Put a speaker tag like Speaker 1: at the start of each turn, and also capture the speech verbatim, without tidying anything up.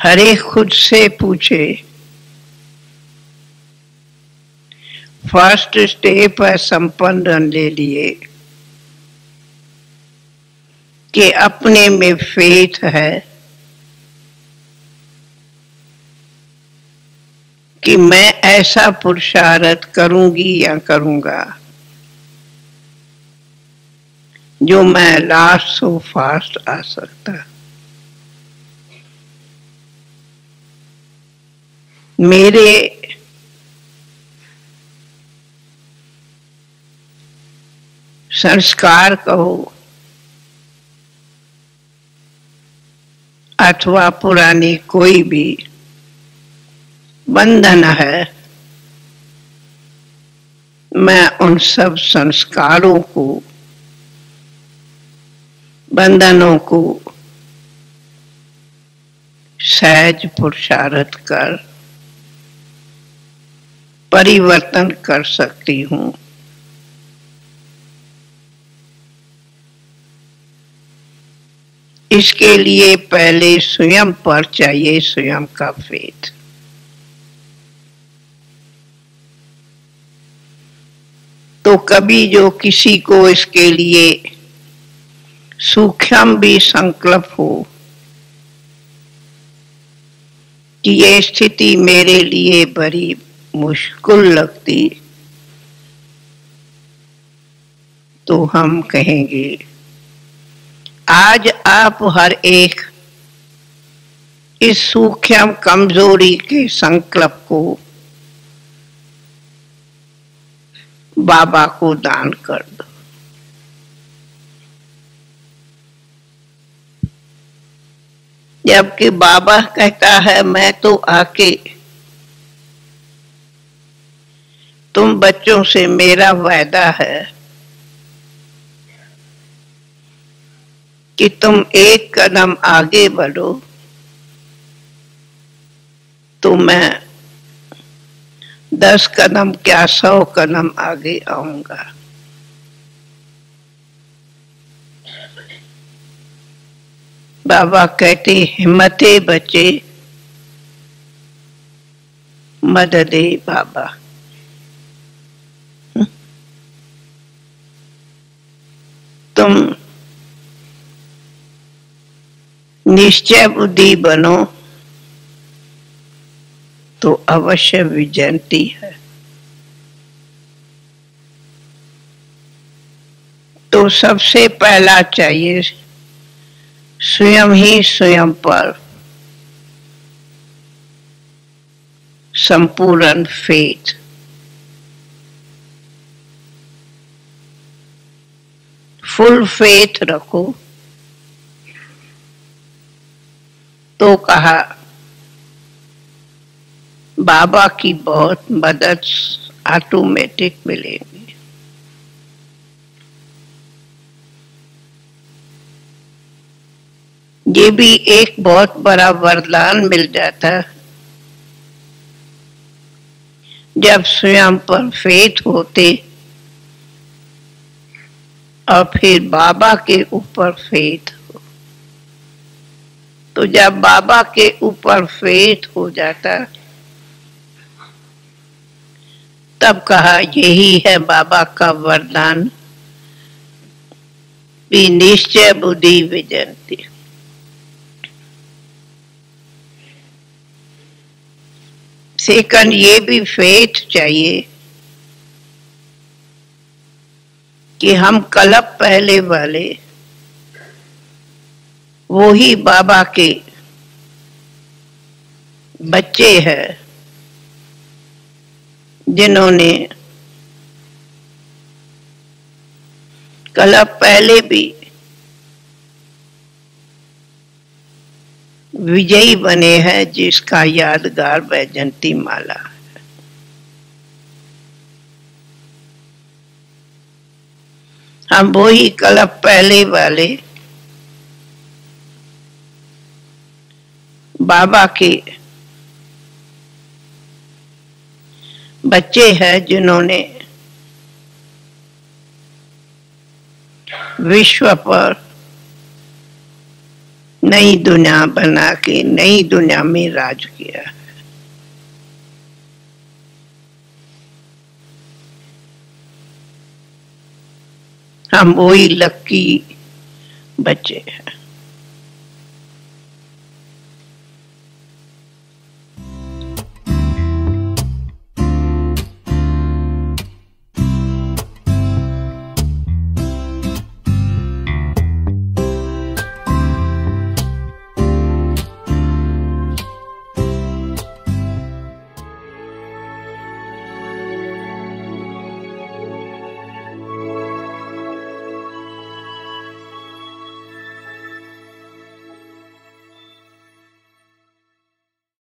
Speaker 1: हर एक खुद से पूछे। फर्स्ट स्टेप है संपन्न ले लिए कि अपने में फेथ है कि मैं ऐसा पुरुषार्थ करूंगी या करूंगा जो मैं लास्ट सो फास्ट आ सकता। मेरे संस्कार कहो अथवा पुरानी कोई भी बंधन है, मैं उन सब संस्कारों को, बंधनों को सहज पुरुषार्थ कर परिवर्तन कर सकती हूँ। इसके लिए पहले स्वयं पर चाहिए स्वयं का फेथ। तो कभी जो किसी को इसके लिए सूक्ष्म भी संकल्प हो कि ये स्थिति मेरे लिए बड़ी मुश्किल लगती, तो हम कहेंगे आज आप हर एक इस सूक्ष्म कमजोरी के संकल्प को बाबा को दान कर दो। जबकि बाबा कहता है मैं तो आके तुम बच्चों से मेरा वादा है कि तुम एक कदम आगे बढ़ो तो मैं दस कदम क्या सौ कदम आगे आऊंगा। बाबा कहते हिम्मते बचे मददे बाबा। तुम निश्चय बुद्धि बनो तो अवश्य विजयंती है। तो सबसे पहला चाहिए स्वयं ही स्वयं पर संपूर्ण फेथ। फुल फेथ रखो। तो कहा बाबा की बहुत मदद ऑटोमेटिक मिलेगी। ये भी एक बहुत बड़ा वरदान मिल जाता जब स्वयं पर फेथ होते और फिर बाबा के ऊपर फेथ हो। तो जब बाबा के ऊपर फेथ हो जाता तब कहा यही है बाबा का वरदान भी निश्चय बुद्धि विजयंती। सेकंड ये भी फेथ चाहिए कि हम कल्प पहले वाले वो ही बाबा के बच्चे हैं जिन्होंने कल्प पहले भी विजयी बने हैं, जिसका यादगार वैजयंती माला है। हम वो ही कल्प पहले वाले बाबा के बच्चे हैं जिन्होंने विश्व पर नई दुनिया बना के नई दुनिया में राज किया है। हम वही लक्की बच्चे हैं।